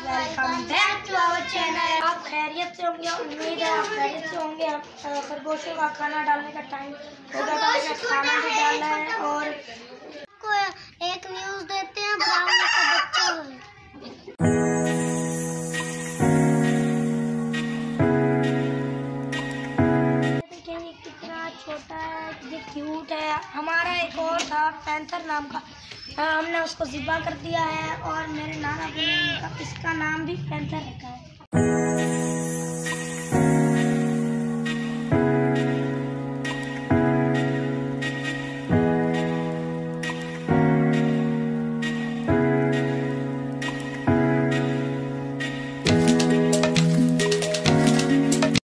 Welcome back to our channel. आप खैरियत से होंगे, उम्मीद है आप खैरियत से होंगे। खरगोशों का खाना डालने का टाइम हो गया, खाना भी डालना है और एक न्यूज़ देते हैं। ब्राउनी का बच्चा है, देखिए कितना छोटा है, ये क्यूट है। हमारा एक और था पैंथर नाम का, हमने उसको ज़िबा कर दिया है और मेरे नाना ने इसका नाम भी पैंथर रखा है।